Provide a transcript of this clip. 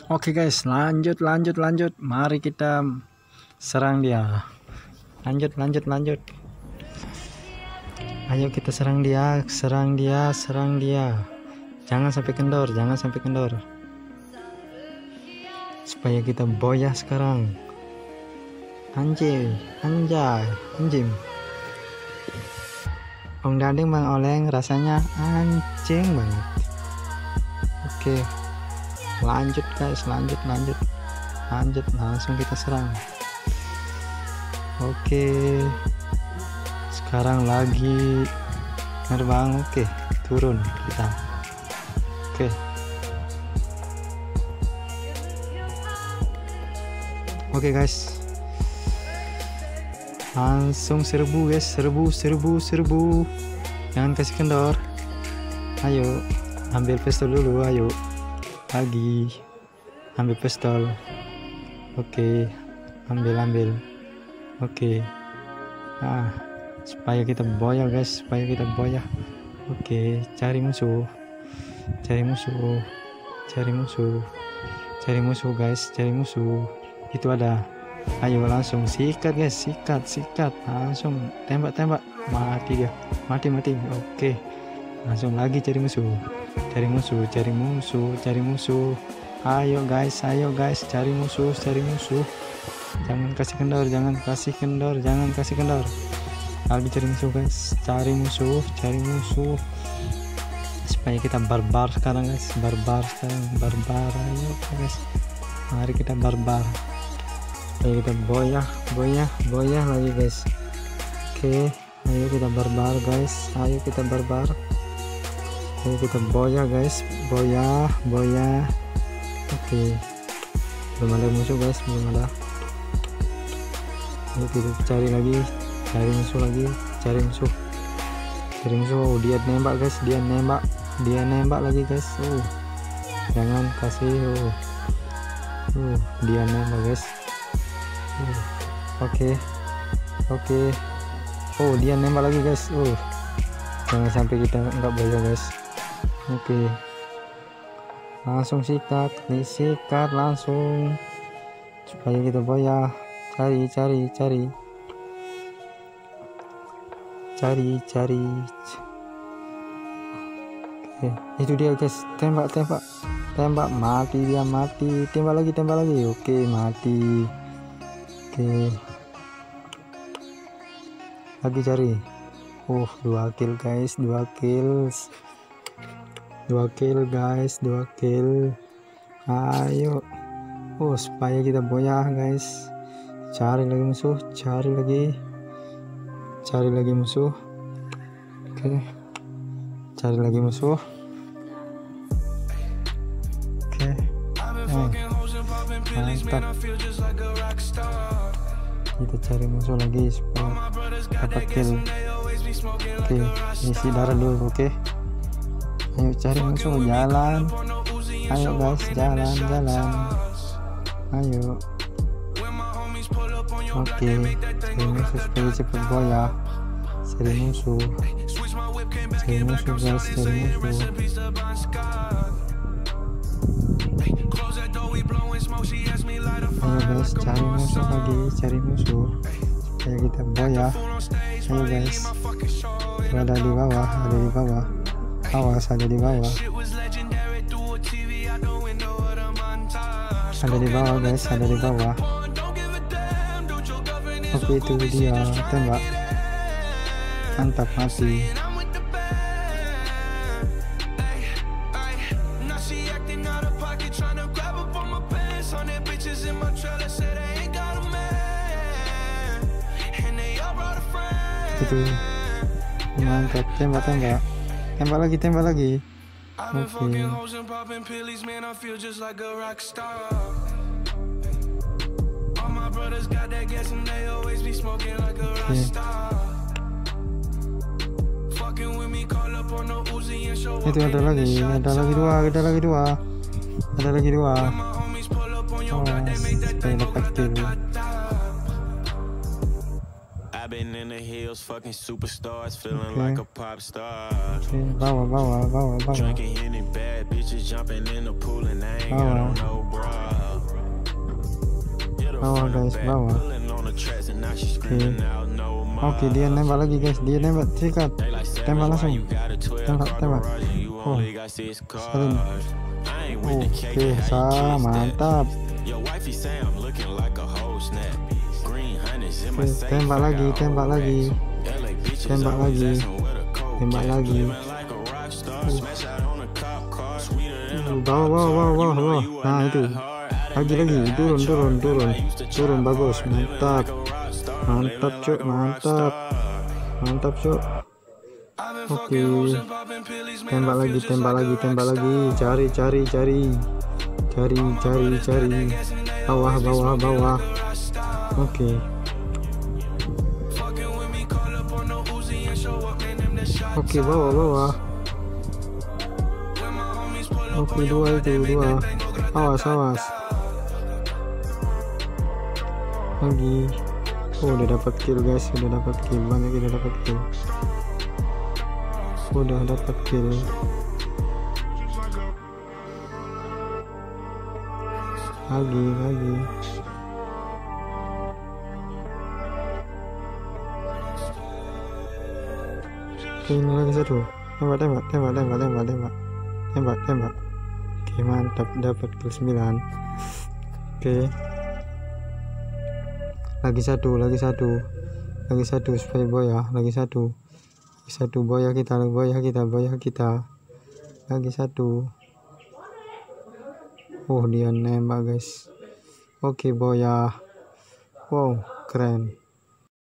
Oke guys, lanjut. Mari kita serang dia. Lanjut. Ayo kita serang dia. Jangan sampai kendor. Supaya kita boyah sekarang. Anjim. Om Dading Bang Oleng rasanya anjing banget. Oke. Lanjut guys, lanjut. Langsung kita serang. Oke. Sekarang lagi terbang. Oke, turun kita. Oke guys, langsung serbu guys, serbu. Jangan kasih kendor. Ayo ambil pistol dulu, ayo lagi ambil pistol. Oke, ambil. Oke, nah supaya kita boyah guys, Oke, cari musuh guys, itu ada. Ayo langsung sikat guys, sikat, langsung tembak, mati dia, mati. Oke, langsung lagi cari musuh. Ayo guys, cari musuh. Jangan kasih kendor. Lagi cari musuh guys, cari musuh. Supaya kita barbar sekarang guys, barbar. Ayo guys, mari kita barbar. Ayo kita boyah lagi guys. Oke, ayo kita barbar guys, ayo kita boyah guys, boyah. Oke, belum ada musuh guys, Ayo kita cari musuh. Oh, dia nembak guys, dia nembak lagi guys. Jangan kasih. Dia nembak guys. Oke. Oh, dia nembak lagi guys. Jangan sampai kita nggak boyah guys. Oke, langsung sikat langsung supaya kita boyah. Cari. Oke, itu dia guys, tembak, mati dia, tembak lagi. Oke, mati. Oke, lagi cari. 2 kill guys, 2 kill. Ayo, supaya kita boyah guys. Cari lagi musuh. Oke, cari lagi musuh. Oke, mantap. Kita cari musuh lagi supaya dapat kill. Oke, isi darah dulu. Oke, ayo cari musuh, jalan. Ayo guys, jalan. Ayo. Oke, cari musuh supaya cepat boyah. Cari musuh guys, Ayo guys, cari musuh supaya kita boyah. Ayo guys, ada di bawah. Awas, ada di bawah. Guys, ada di bawah. Oke, itu dia, tembak. Mantap, mati. Itu mantap, tembak lagi. Oke. Itu ada lagi dua. Supaya dapat kill. Bawah. bawah guys, bawah. Oke, dia nembak lagi guys, dia nembak sikat, tembak langsung, tembak. Oh, salin. Oke, mantap. Oke, tembak lagi. Bawah. Nah itu, lagi turun, bagus, mantap cuk. Oke, tembak lagi, cari, bawah. Oke, bawah. Oke, dua. Awas. Lagi. Oh, udah dapat kill guys, banyak kita dapat kill. Udah dapat kill. Lagi. Oke, ini lagi satu. Tembak. Oke, mantap, dapat kill 9. Oke. Lagi satu supaya boya, lagi satu boya kita, lagi satu. Oh, dia nembak guys. Oke, boya, wow, keren.